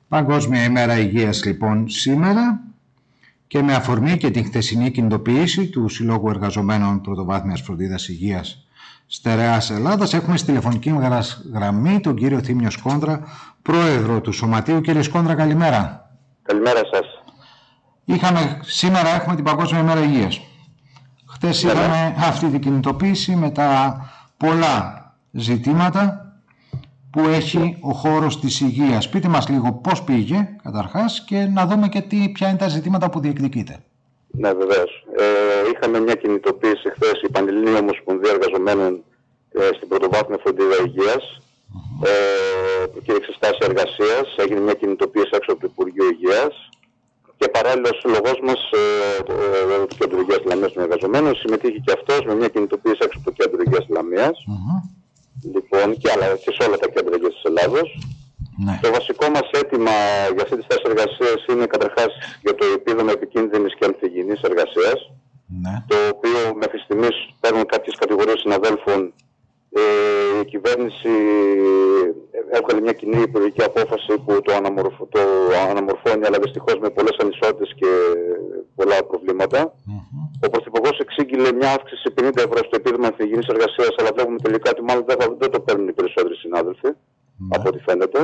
Παγκόσμια ημέρα υγείας λοιπόν σήμερα και με αφορμή και την χθεσινή κινητοποίηση του Συλλόγου Εργαζομένων Πρωτοβάθμιας Φροντίδας Υγείας Στερεάς Ελλάδας έχουμε στη τηλεφωνική γραμμή τον κύριο Θήμιο Σκόντρα, πρόεδρο του Σωματείου. Κύριε Σκόντρα, καλημέρα. Καλημέρα σας. Σήμερα έχουμε την Παγκόσμια ημέρα υγείας. Χθες είχαμε αυτή την κινητοποίηση με τα πολλά ζητήματα που έχει ο χώρος της υγείας. Πείτε μας λίγο πώς πήγε καταρχάς και να δούμε και ποια είναι τα ζητήματα που διεκδικείτε. Ναι, βεβαίως. Είχαμε μια κινητοποίηση χθες, η Πανελλήνια Ομοσπονδία Εργαζομένων στην Πρωτοβάθμια Φροντίδα Υγείας. Προκήρυξε στάση εργασίας, έγινε μια κινητοποίηση έξω από το Υπουργείο Υγείας και παράλληλα ο σύλλογός μας, το Κέντρο Υγείας Λαμίας των Εργαζομένων, συμμετείχε και αυτός με μια κινητοποίηση έξω από το Κέντρο Υγείας Λαμίας. Λοιπόν, και σε όλα τα κέντρα υγείας της Ελλάδος. Ναι. Το βασικό μας αίτημα για αυτή τη στάση εργασίας είναι καταρχάς για το επίδομα επικίνδυνης και ανθυγιεινής εργασίας, ναι. Το οποίο μέχρι στιγμής παίρνουν κάποιες κατηγορίες συναδέλφων. Η κυβέρνηση έβγαλε μια κοινή υπουργική απόφαση που το αναμορφώνει, αλλά δυστυχώς με πολλές ανισότητες και πολλά προβλήματα. Ο Πρωθυπουργός εξήγηλε μια αύξηση 50 ευρώ στο επίδομα ανθυγιεινής εργασίας, αλλά βλέπουμε τελικά ότι μάλλον δεν το παίρνουν οι περισσότεροι συνάδελφοι, από ό,τι φαίνεται.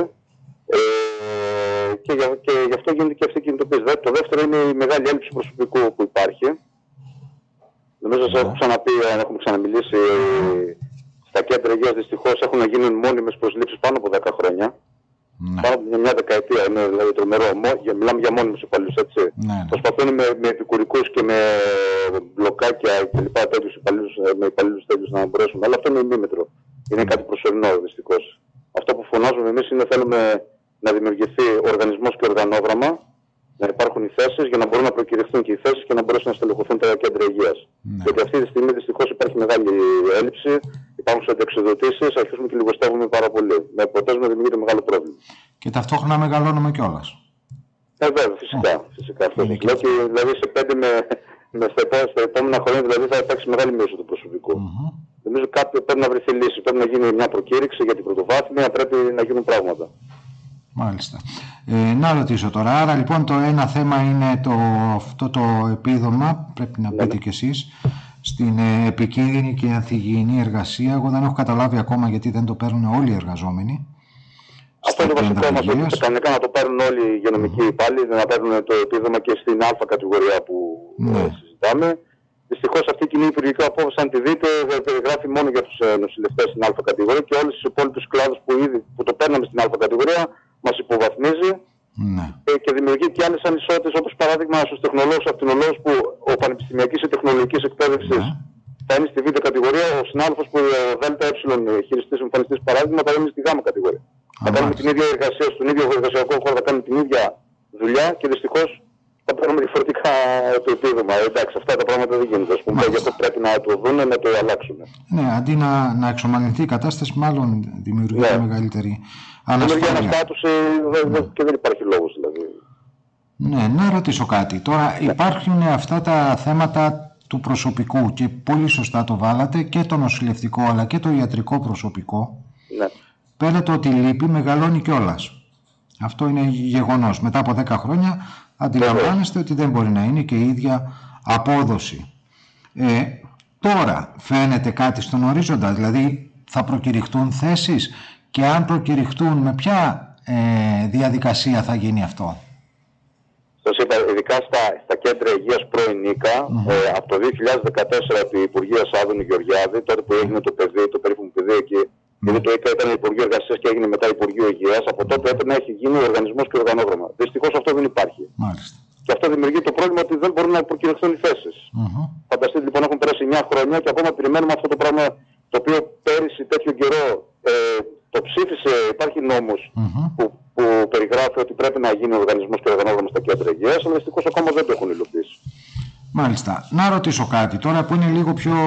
Και γι' αυτό γίνεται και αυτή η κινητοποίηση. Το δεύτερο είναι η μεγάλη έλλειψη προσωπικού που υπάρχει. Νομίζω σας έχω ξαναπεί, αν έχουμε ξαναμιλήσει, στα κέντρα υγείας δυστυχώς έχουν να γίνουν μόνιμες προσλήψεις πάνω από 10 χρόνια. Ναι. Πάνω από μια δεκαετία, είναι δηλαδή τρομερό. Μιλάμε για μόνιμους υπαλλήλους, έτσι. Ναι. Προσπαθούν με επικουρικούς και με μπλοκάκια και λοιπά τέτοιους υπαλλήλους, με υπαλλήλους τέτοιους να μπορέσουν. Αλλά αυτό είναι ημίμετρο. Είναι κάτι προσωρινό δυστυχώς. Αυτό που φωνάζουμε εμείς είναι θέλουμε να δημιουργηθεί οργανισμός και οργανόγραμμα, να υπάρχουν οι θέσεις για να μπορούν να προκηρυχθούν και οι θέσεις και να μπορέσουν να στελεχωθούν τα κέντρα υγείας. Ναι. Γιατί αυτή τη στιγμή δυστυχώς υπάρχει μεγάλη έλλειψη, υπάρχουν εξοδοτήσεις, αρχίζουμε και λιγοστεύουμε πάρα πολύ. Με αποτέλεσμα δημιουργείται μεγάλο πρόβλημα. Και ταυτόχρονα μεγαλώνουμε κιόλας. Βέβαια, φυσικά. Αυτό λέω και δηλαδή σε 5 στα επόμενα χρόνια δηλαδή θα υπάρξει μεγάλη μείωση του προσωπικού. Νομίζω κάποιο πρέπει να βρεθεί λύση, πρέπει να γίνει μια προκήρυξη για την πρωτοβάθμια, πρέπει να γίνουν πράγματα. Μάλιστα. Να ρωτήσω τώρα, άρα λοιπόν το ένα θέμα είναι αυτό το επίδομα, πρέπει να πείτε κι εσείς, στην επικίνδυνη και ανθυγιεινή εργασία. Εγώ δεν έχω καταλάβει ακόμα γιατί δεν το παίρνουν όλοι οι εργαζόμενοι. Αυτό είναι το βασικό μας, ότι κανονικά να το παίρνουν όλοι οι υγειονομικοί υπάλληλοι, να παίρνουν το επίδομα και στην α κατηγορία που συζητάμε. Δυστυχώς αυτή η κοινή υπουργική απόφαση, αν τη δείτε, περιγράφει μόνο για τους νοσηλευτές στην α κατηγορία και όλους τους υπόλοιπους κλάδους που το παίρναμε στην α κατηγορία μας υποβαθμίζει. Ναι. Και δημιουργεί και άλλες ανισότητες, όπως παράδειγμα στους τεχνολόγους, ακτινολόγους που ο πανεπιστημιακής ή τεχνολογικής εκπαίδευσης θα είναι στη β κατηγορία, ο συνάδελφος που ΔΕ χειριστής εμφανιστής παράδειγμα θα είναι στη γ κατηγορία. Θα κάνουμε την ίδια εργασία στον ίδιο εργασιακό χώρο, θα κάνουμε την ίδια δουλειά και δυστυχώς θα παίρνουμε διαφορετικά το επίδομα. Εντάξει, αυτά τα πράγματα δεν γίνονται. Ας πούμε, γι' αυτό πρέπει να το δουν, να το αλλάξουν. Ναι, αντί να εξομαλυνθεί η κατάσταση, μάλλον δημιουργεί μεγαλύτερη ανασφάλεια. Δημιουργεί αναστάτωση και δεν υπάρχει λόγος δηλαδή. Ναι, να ρωτήσω κάτι. Τώρα υπάρχουν αυτά τα θέματα του προσωπικού και πολύ σωστά το βάλατε, και το νοσηλευτικό αλλά και το ιατρικό προσωπικό. Ναι. Πέρατε ότι λείπει, μεγαλώνει κιόλας. Αυτό είναι γεγονός. Μετά από 10 χρόνια αντιλαμβάνεστε ότι δεν μπορεί να είναι και η ίδια απόδοση. Τώρα φαίνεται κάτι στον ορίζοντα, δηλαδή θα προκηρυχτούν θέσεις, και αν προκηρυχτούν με ποια διαδικασία θα γίνει αυτό? Σας είπα, ειδικά στα κέντρα υγείας πρώην ΙΚΑ, από το 2014 επί Υπουργεία Άδωνη Γεωργιάδη, τότε που έγινε το περίφημο παιδί εκεί, γιατί το ΙΚΑ ήταν Υπουργείο Εργασίας και έγινε μετά Υπουργείο Υγείας, από τότε έπρεπε να έχει γίνει οργανισμός και οργανόγραμμα. Δυστυχώς αυτό δεν υπάρχει. Μάλιστα. Και αυτό δημιουργεί το πρόβλημα ότι δεν μπορούν να προκηρυχθούν οι θέσεις. Φανταστείτε λοιπόν, έχουν περάσει 9 χρόνια και ακόμα περιμένουμε αυτό το πράγμα, το οποίο πέρυσι τέτοιο καιρό το ψήφισε, υπάρχει νόμος που περιγράφει ότι πρέπει να γίνει οργανισμός και οργανόγραμμα στα κέντρα υγείας, αλλά δυστυχώς ακόμα δεν το έχουν υλοποιήσει. Μάλιστα. Να ρωτήσω κάτι τώρα που είναι λίγο πιο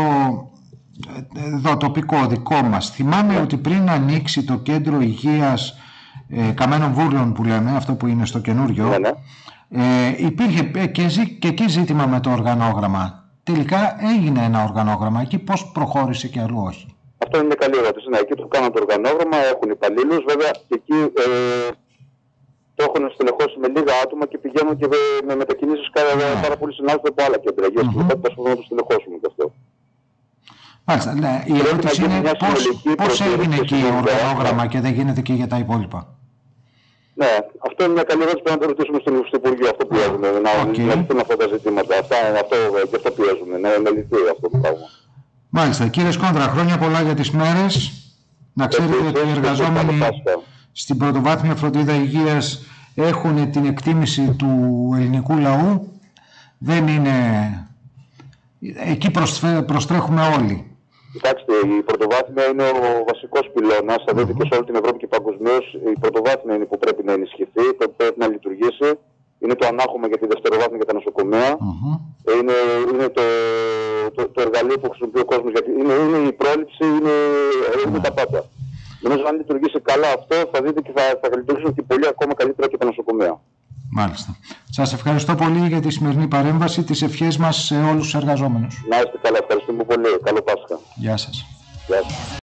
τοπικό δικό μας. Θυμάμαι ότι πριν ανοίξει το κέντρο υγείας Καμένων Βούρλων που λέμε, αυτό που είναι στο καινούριο, υπήρχε και εκεί ζήτημα με το οργανόγραμμα. Τελικά έγινε ένα οργανόγραμμα εκεί, πώς προχώρησε και αλλού όχι? Αυτό είναι μια καλή ερώτηση. Ναι, εκεί το κάναν το οργανόγραμμα, έχουν υπαλλήλους, βέβαια και εκεί το έχω έχω στελεχώσει με λίγα άτομα και πηγαίνω και με μετακινήσεις πάρα πολύ συνάδελφοι από άλλα κέντρα υγείας και θα προσπαθούμε να το στελεχώσουμε και αυτό. Μάλιστα, ναι. Η ερώτηση είναι πώς έγινε εκεί το οργανόγραμμα και δεν γίνεται και για τα υπόλοιπα. Ναι, αυτό είναι μια καλή ερώτηση που να το ρωτήσουμε στο Υπουργείο, αυτό πιέζουμε, να λυθούν αυτά τα ζητήματα. Γι' αυτό πιέζουμε, να λυθεί αυτό το πράγμα. Μάλιστα. Κύριε Σκόντρα, χρόνια πολλά για τις μέρες. Να ξέρετε ότι οι εργαζόμενοι στην πρωτοβάθμια φροντίδα υγείας έχουν την εκτίμηση του ελληνικού λαού. Δεν είναι... Εκεί προστρέχουμε όλοι. Κοιτάξτε, η πρωτοβάθμια είναι ο βασικός πυλώνας. Θα δείτε και σε όλη την Ευρώπη και παγκοσμίως. Η πρωτοβάθμια είναι που πρέπει να ενισχυθεί, πρέπει να λειτουργήσει. Είναι το ανάχωμα για τη δευτεροβάθμια και τα νοσοκομεία. Είναι το εργαλείο που χρησιμοποιεί ο κόσμος. Γιατί είναι η πρόληψη, είναι τα πάντα. Νομίζω αν λειτουργήσει καλά αυτό, θα δείτε και θα λειτουργήσουν και πολύ ακόμα καλύτερα και τα νοσοκομεία. Μάλιστα. Σας ευχαριστώ πολύ για τη σημερινή παρέμβαση. Τις ευχές μας σε όλους τους εργαζόμενους. Να είστε καλά. Ευχαριστούμε πολύ. Καλό Πάσχα. Γεια σας. Γεια σας.